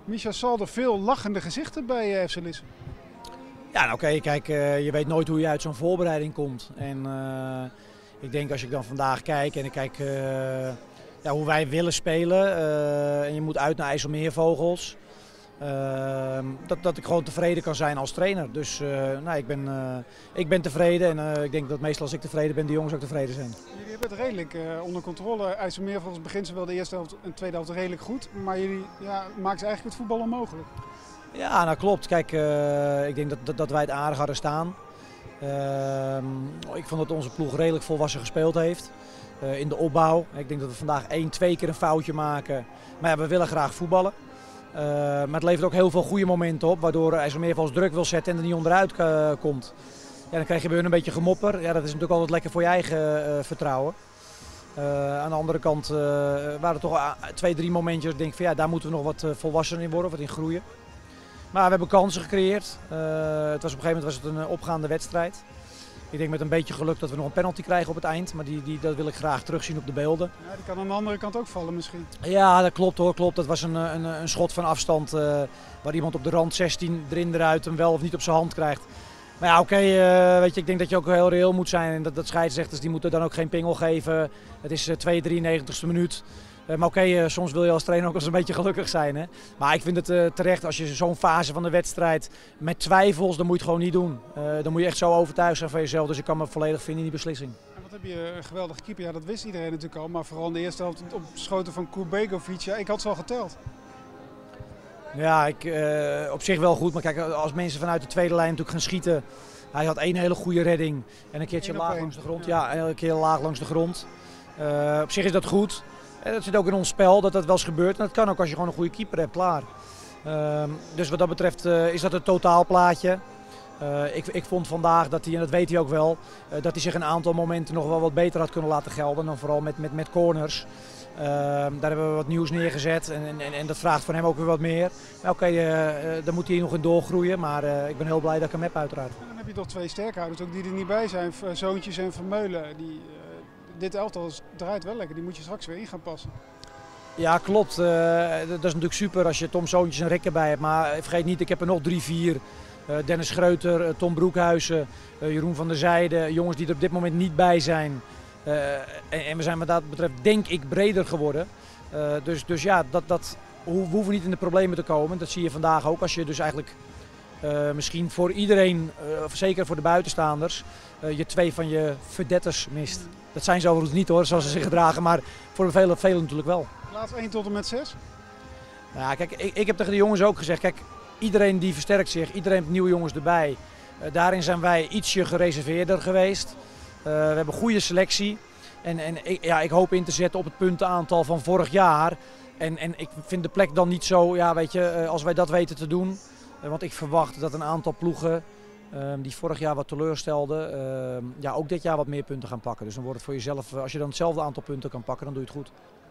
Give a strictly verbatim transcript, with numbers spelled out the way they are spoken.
Misja Salder, veel lachende gezichten bij uh, F C Lisse. Ja, nou oké, okay, kijk, uh, je weet nooit hoe je uit zo'n voorbereiding komt. En uh, ik denk als ik dan vandaag kijk en ik kijk uh, ja, hoe wij willen spelen uh, en je moet uit naar IJsselmeervogels. Uh, dat, dat ik gewoon tevreden kan zijn als trainer. Dus uh, nou, ik, ben, uh, ik ben tevreden en uh, ik denk dat meestal als ik tevreden ben, de jongens ook tevreden zijn. Jullie hebben het redelijk uh, onder controle. IJsselmeervogels begint zowel de eerste helft en de tweede helft redelijk goed. Maar jullie ja, maken ze eigenlijk het voetbal onmogelijk. Ja, nou klopt. Kijk, uh, ik denk dat, dat, dat wij het aardig hadden staan. Uh, ik vond dat onze ploeg redelijk volwassen gespeeld heeft. Uh, in de opbouw. Ik denk dat we vandaag één, twee keer een foutje maken. Maar ja, we willen graag voetballen. Uh, maar het levert ook heel veel goede momenten op, waardoor IJsselmeervogels druk wil zetten en er niet onderuit uh, komt. Ja, dan krijg je weer een beetje gemopper. Ja, dat is natuurlijk altijd lekker voor je eigen uh, vertrouwen. Uh, aan de andere kant uh, waren er toch twee, drie momentjes. Ik denk van ja, daar moeten we nog wat uh, volwassener in worden, wat in groeien. Maar we hebben kansen gecreëerd. Uh, het was op een gegeven moment was het een uh, opgaande wedstrijd. Ik denk met een beetje geluk dat we nog een penalty krijgen op het eind. Maar die, die, dat wil ik graag terugzien op de beelden. Ja, die kan aan de andere kant ook vallen misschien. Ja, dat klopt hoor. Klopt. Dat was een, een, een schot van afstand uh, waar iemand op de rand zestien erin eruit hem wel of niet op zijn hand krijgt. Maar ja, oké, okay, uh, weet je, ik denk dat je ook heel reëel moet zijn. En dat, dat scheidsrechters die moeten dan ook geen pingel geven. Het is uh, twee drieënnegentigste minuut. Uh, maar oké, okay, uh, soms wil je als trainer ook eens een beetje gelukkig zijn. Hè? Maar ik vind het uh, terecht als je zo'n fase van de wedstrijd met twijfels, dan moet je het gewoon niet doen. Uh, dan moet je echt zo overtuigd zijn van jezelf. Dus ik kan me volledig vinden in die beslissing. En wat heb je een geweldige keeper. Ja, dat wist iedereen natuurlijk al. Maar vooral in de eerste helft op schoten van Kurbegovic. Ja, ik had ze al geteld. Ja, ik, uh, op zich wel goed. Maar kijk, als mensen vanuit de tweede lijn natuurlijk gaan schieten. Hij had één hele goede redding. En een keertje laag langs de grond. Ja, ja een keer laag langs de grond. Uh, op zich is dat goed. En dat zit ook in ons spel, dat dat wel eens gebeurt. En dat kan ook als je gewoon een goede keeper hebt, klaar. Uh, dus wat dat betreft uh, is dat het totaalplaatje. Uh, ik, ik vond vandaag dat hij, en dat weet hij ook wel, uh, dat hij zich een aantal momenten nog wel wat beter had kunnen laten gelden. Dan vooral met, met, met corners. Uh, daar hebben we wat nieuws neergezet en, en, en dat vraagt van hem ook weer wat meer. Oké, okay, uh, uh, daar moet hij nog in doorgroeien, maar uh, ik ben heel blij dat ik hem heb uiteraard. En dan heb je toch twee sterkhouders ook die er niet bij zijn, Zoontjes en Vermeulen. Die, uh, dit elftal draait wel lekker, die moet je straks weer in gaan passen. Ja, klopt. Uh, dat is natuurlijk super als je Tom Zoontjes en Rick erbij hebt, maar vergeet niet, ik heb er nog drie, vier. Uh, Dennis Schreuter, uh, Tom Broekhuizen, uh, Jeroen van der Zijde, jongens die er op dit moment niet bij zijn. Uh, en, en we zijn wat dat betreft denk ik breder geworden. Uh, dus, dus ja, dat, dat, we hoeven niet in de problemen te komen. Dat zie je vandaag ook als je dus eigenlijk uh, misschien voor iedereen, uh, of zeker voor de buitenstaanders, uh, je twee van je verdetters mist. Dat zijn ze overigens niet hoor, zoals ze zich gedragen, maar voor velen, velen natuurlijk wel. Plaats één tot en met zes? Nou, kijk, ik, ik heb tegen de jongens ook gezegd, kijk, iedereen die versterkt zich, iedereen heeft nieuwe jongens erbij. Uh, daarin zijn wij ietsje gereserveerder geweest. Uh, we hebben een goede selectie en, en ik, ja, ik hoop in te zetten op het puntenaantal van vorig jaar. En, en ik vind de plek dan niet zo, ja, weet je, uh, als wij dat weten te doen. Uh, want ik verwacht dat een aantal ploegen uh, die vorig jaar wat teleurstelden, uh, ja, ook dit jaar wat meer punten gaan pakken. Dus dan wordt het voor jezelf, uh, als je dan hetzelfde aantal punten kan pakken, dan doe je het goed.